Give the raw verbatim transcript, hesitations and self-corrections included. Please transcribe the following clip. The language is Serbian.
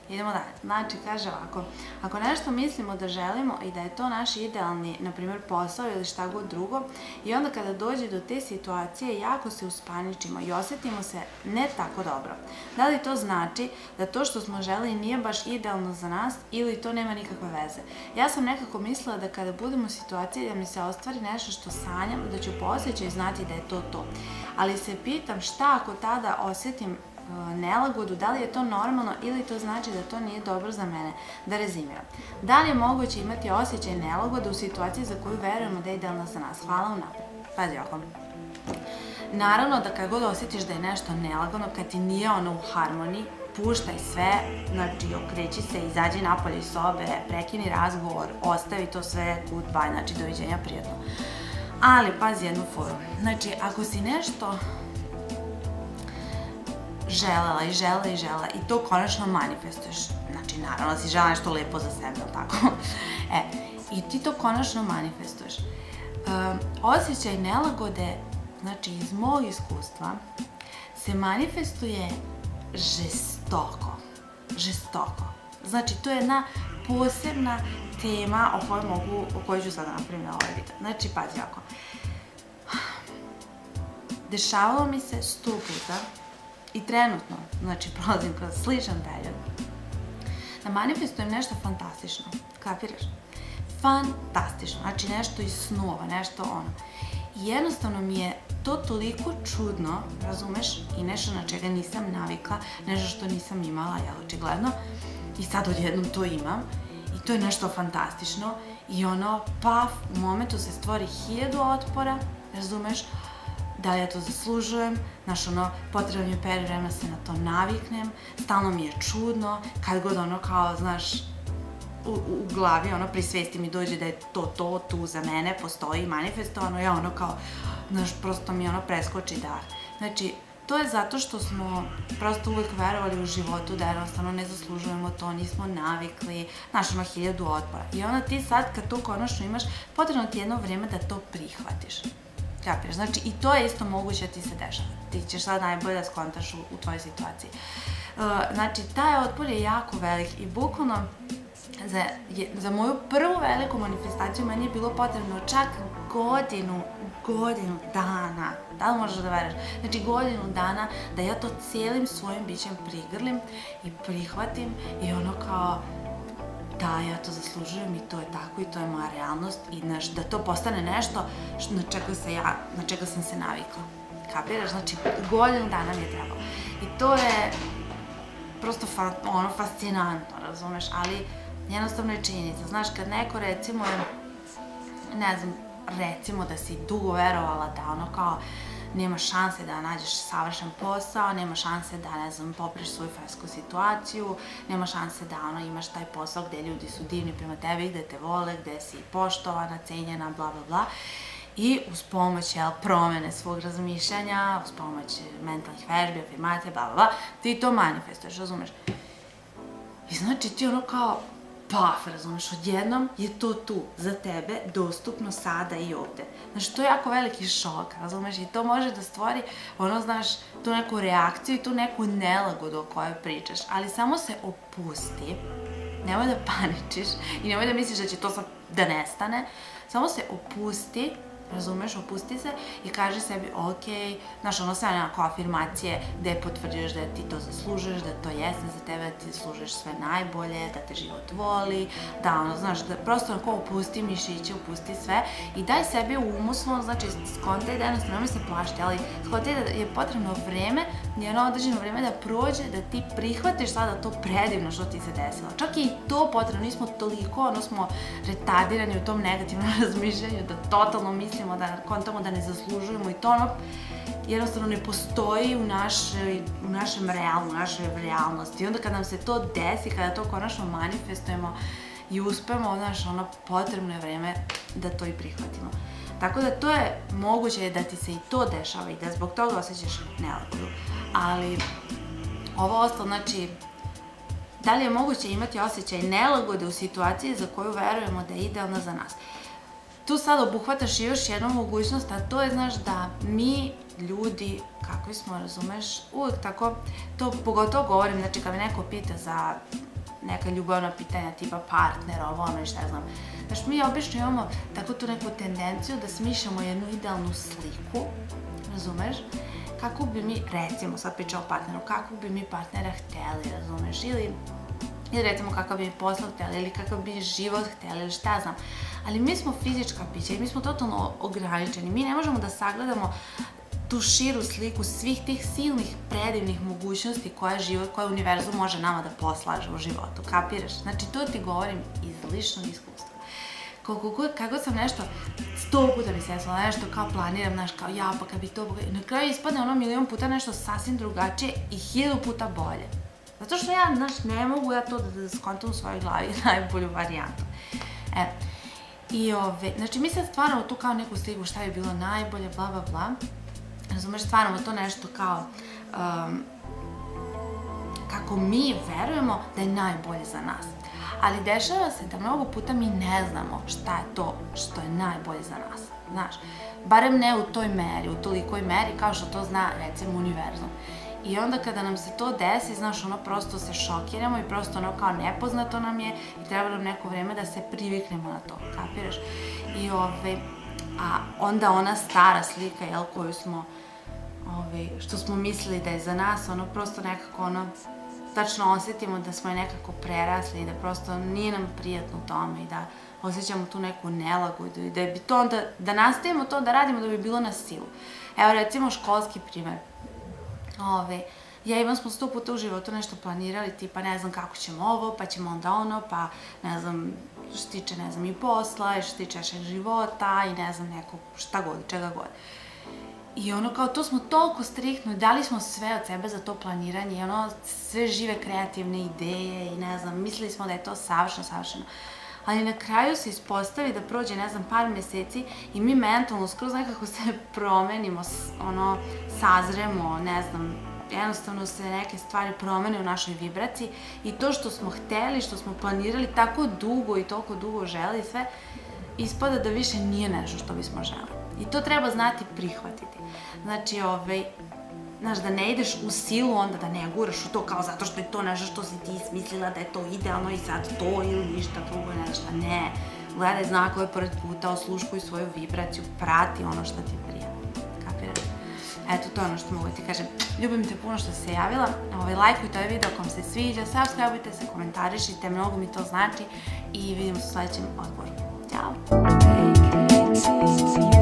idemo dalje. Znači, kaže ovako, ako nešto mislimo da želimo i da je to naš idealni, na primjer, posao ili šta god drugo, i onda kada dođe do te situacije, jako se uspaničimo i osjetimo se ne tako dobro. Da li to znači da to što smo želeli nije baš idealno za nas ili to nema nikakve veze? Ja sam nekako mislila da kada budem u situaciji da mi se ostvari nešto što sanjam, da ću po osjećaju znati da je to to. Ali se pitam šta ako tada osjetim nelagodu, da li je to normalno ili to znači da to nije dobro za mene. Da rezimiram. Da li je moguće imati osjećaj nelagode u situaciji za koju verujemo da je idealna za nas? Hvala unapred. Pazi oko. Naravno da kad god osjetiš da je nešto nelagodno, kad ti nije ono u harmoniji, puštaj sve, znači okreći se, izađi napolje iz sobe, prekini razgovor, ostavi to sve, goodbye, znači doviđenja, prijatno. Ali pazi jednu foru. Znači, ako si nešto želela i želela i želela i to konačno manifestuješ, znači naravno da si želela nešto lepo za sebe, ili tako? E, i ti to konačno manifestuješ. Um, osjećaj nelagode, znači iz mog iskustva, se manifestuje žestoko. Žestoko. Znači, to je jedna posebna tema o kojoj mogu, o kojoj ću sada napraviti ovaj video. Znači, pazi ovako. Dešavalo mi se sto puta i trenutno, znači prolazim kroz sličan period, da manifestujem nešto fantastično. Kapiraš? Fantastično. Znači nešto iz snova, nešto ono. I jednostavno mi je to toliko čudno, razumeš, i nešto na čega nisam navikla, nešto što nisam imala, jel, očigledno, i sad odjednom to imam, i to je nešto fantastično, i ono, paf, u momentu se stvori hiljadu otpora, razumeš, da li ja to zaslužujem, znaš, ono, potrebno mi je period vremena se na to naviknem, stalno mi je čudno, kad god ono kao, znaš, u, u glavi, ono, pri svesti mi dođe da je to, to, tu za mene postoji manifestovano, ja ono kao, znaš, prosto mi ono preskoči dah. Znači, to je zato što smo prosto uvijek verovali u životu da jednostavno ne zaslužujemo to, nismo navikli, znaš, ono, hiljadu otpora. I onda ti sad, kad to konačno imaš, potrebno ti jedno vrijeme da to prihvatiš. Kapiraš? Znači, i to je isto moguće da ti se dešava. Ti ćeš sad najbolje da skontaš u, u tvojoj situaciji. Uh, znači, taj otpor je jako velik i bukvalno za, je, za moju prvu veliku manifestaciju meni je bilo potrebno čak godinu, godinu dana. Da li možeš da veruješ? Znači, godinu dana da ja to cijelim svojim bićem prigrlim i prihvatim i ono kao, da, ja to zaslužujem i to je tako i to je moja realnost i znaš, da to postane nešto na čega, se ja, na čega sam se navikla. Kapiraš? Znači, godinu dana mi je trebalo. I to je prosto fa, ono, fascinantno, razumeš, ali jednostavno je činjenica. Znaš, kad neko recimo, ne znam, recimo da si dugo verovala da ono kao nema šanse da nađeš savršen posao, nema šanse da, ne znam, popriš svoju fresku situaciju, nema šanse da, ono, imaš taj posao gde ljudi su divni prema tebi, gde te vole, gde si poštovana, cenjena, bla, bla, bla. I uz pomoć, jel, promene svog razmišljanja, uz pomoć mentalnih vežbi, afirmacije, bla, bla, bla, ti to manifestuješ, razumeš? I znači ti ono kao, paf, razumeš, odjednom je to tu, za tebe, dostupno sada i ovde. Znaš, to je jako veliki šok, razumeš, i to može da stvori, ono, znaš, tu neku reakciju i tu neku nelagodu o kojoj pričaš, ali samo se opusti, nemoj da paničiš i nemoj da misliš da će to sad da nestane, samo se opusti, razumeš, opusti se i kaži sebi, ok, znaš, ono sve nekako afirmacije gde potvrđuješ da ti to zaslužuješ, da to jeste za tebe, da ti zaslužuješ sve najbolje, da te život voli, da, ono, znaš, da prosto onako opusti mišiće, opusti sve i daj sebi umuslo, znači, skontaj da jednostavno, nemoj se plašiti, ali skontaj da je potrebno vreme, jedno određeno vreme da prođe, da ti prihvatiš sada to predivno što ti se desilo. Čak i to potrebno, nismo toliko, ono, smo retardirani u tom negativnom razmišljanju, da totalno mislimo da kontamo da ne zaslužujemo i to ono jednostavno ne postoji u, našoj, u našem realu, u našoj realnosti. I onda kad nam se to desi, kada to konačno manifestujemo i uspemo, znaš, ono, potrebno je vreme da to i prihvatimo. Tako da to je moguće da ti se i to dešava i da zbog toga osjećaš nelagodu. Ali ovo ostalo, znači, da li je moguće imati osjećaj nelagode u situaciji za koju verujemo da je idealna za nas? Tu sad obuhvataš i još jednu mogućnost, a to je, znaš, da mi, ljudi, kakvi smo, razumeš, uvijek tako, to pogotovo govorim, znači, kad me neko pita za neka ljubavna pitanja tipa partner, ovo, ono i šta znam. Znaš, mi obično imamo tako tu neku tendenciju da smišljamo jednu idealnu sliku, razumeš? Kako bi mi, recimo, sad pričamo o partneru, kako bi mi partnera hteli, razumeš? Ili, ili recimo kakav bi mi posao hteli, ili kakav bi život hteli, ili šta znam. Ali mi smo fizička bića i mi smo totalno ograničeni. Mi ne možemo da sagledamo tu širu sliku svih tih silnih predivnih mogućnosti koje život, koje univerzum može nama da poslaže u životu, kapiraš? Znači, to ti govorim iz ličnog iskustva. Kako sam nešto, sto puta mi se desilo, nešto kao planiram, znaš, kao ja, pa kad bi to, na kraju ispadne ono milion puta nešto sasvim drugačije i hiljadu puta bolje. Zato što ja, znaš, ne mogu ja to da skontam u svojoj glavi najbolju varijantu. E, i ove, znači mi sad stvaramo tu kao neku sliku šta bi bilo najbolje, bla, bla, bla. Razumeš, stvaramo to nešto kao, um, kako mi verujemo da je najbolje za nas. Ali dešava se da mnogo puta mi ne znamo šta je to što je najbolje za nas, znaš. Barem ne u toj meri, u tolikoj meri kao što to zna, recimo, univerzum. I onda kada nam se to desi, znaš, ono, prosto se šokiramo i prosto ono kao nepoznato nam je i treba nam neko vreme da se priviknemo na to, kapiraš? I ove, a onda ona stara slika, jel, koju smo, ove, što smo mislili da je za nas, ono, prosto nekako, ono, tačno osjetimo da smo je nekako prerasli i da prosto nije nam prijatno u tome i da osjećamo tu neku nelagodu i da bi to onda, da nastavimo to da radimo da bi bilo na silu. Evo, recimo, školski primer. Ove, ja imam smo sto puta u životu nešto planirali, tipa ne znam kako ćemo ovo, pa ćemo onda ono, pa ne znam, što se tiče, ne znam, i posla, i što se tiče našeg života, i ne znam, neko, šta god, čega god. I ono, kao, to smo toliko striktno, dali smo sve od sebe za to planiranje, i ono, sve žive kreativne ideje, i ne znam, mislili smo da je to savršeno, savršeno. Ali na kraju se ispostavi da prođe, ne znam, par meseci i mi mentalno skroz nekako se promenimo, ono, sazremo, ne znam, jednostavno se neke stvari promene u našoj vibraciji i to što smo hteli, što smo planirali tako dugo i toliko dugo želeli sve, ispada da više nije nešto što bismo želeli. I to treba znati prihvatiti. Znači, ovaj, znaš, da ne ideš u silu onda, da ne guraš u to kao zato što je to nešto što si ti smislila da je to idealno i sad to ili ništa drugo, ne šta, ne. Gledaj znakove pored puta, osluškuj svoju vibraciju, prati ono što ti prija. Kapiraš? Eto, to je ono što mogu ti kažem. Ljubim te puno što si se javila. Ovaj, lajkujte ovaj video ako vam se sviđa, subscribeujte se, komentarišite, mnogo mi to znači i vidimo se u sledećem odgovoru. Ćao!